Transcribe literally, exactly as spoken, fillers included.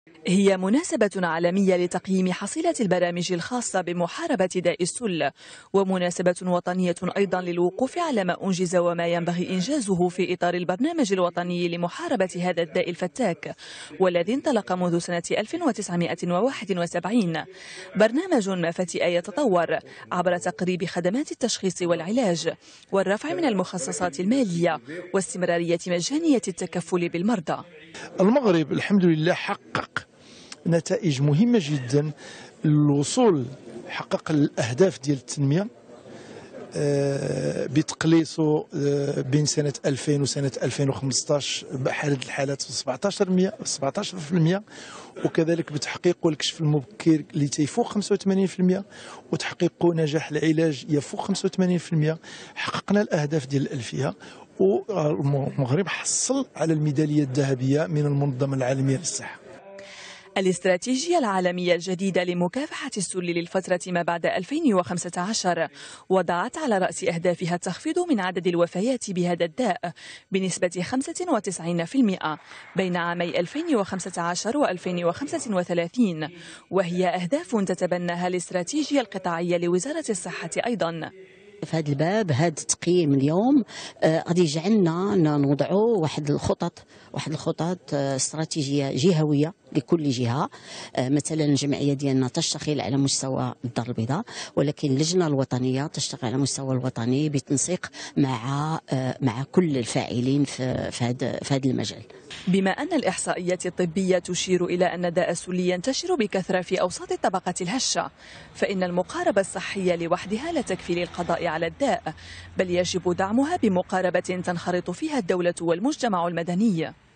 هي مناسبة عالمية لتقييم حصيلة البرامج الخاصة بمحاربة داء السل، ومناسبة وطنية أيضا للوقوف على ما أنجز وما ينبغي إنجازه في إطار البرنامج الوطني لمحاربة هذا الداء الفتاك، والذي انطلق منذ سنة ألف وتسعمائة وواحد وسبعين. برنامج ما فتئ يتطور عبر تقريب خدمات التشخيص والعلاج والرفع من المخصصات المالية واستمرارية مجانية التكفل بالمرضى. المغرب الحمد لله حقق نتائج مهمة جدا للوصول، حقق الأهداف ديال التنمية بتقليصه بين سنة ألفين وسنة ألفين وخمسطاش بعدد الحالات سبعطاش بالمئة، وكذلك بتحقيق الكشف المبكر اللي تيفوق خمسة وثمانين بالمئة، وتحقيق نجاح العلاج يفوق خمسة وثمانين بالمئة. حققنا الأهداف ديال الألفية، والمغرب حصل على الميدالية الذهبية من المنظمة العالمية للصحة. الاستراتيجية العالمية الجديدة لمكافحة السل للفترة ما بعد ألفين وخمسة عشر وضعت على رأس أهدافها التخفيض من عدد الوفيات بهذا الداء بنسبة خمسة وتسعين بالمئة بين عامي ألفين وخمسة عشر وألفين وخمسة وثلاثين، وهي أهداف تتبناها الاستراتيجية القطاعية لوزارة الصحة أيضا. في هذا الباب هذا التقييم اليوم غادي يجعلنا نوضعوا واحد الخطط واحد الخطط استراتيجيه جهويه لكل جهه. مثلا الجمعيه ديالنا تشتغل على مستوى الدار البيضاء، ولكن اللجنه الوطنيه تشتغل على مستوى الوطني بتنسيق مع مع كل الفاعلين في في هذا في هذا المجال. بما أن الإحصائيات الطبية تشير إلى أن داء السل ينتشر بكثرة في أوساط الطبقة الهشة، فإن المقاربة الصحية لوحدها لا تكفي للقضاء على الداء، بل يجب دعمها بمقاربة تنخرط فيها الدولة والمجتمع المدني.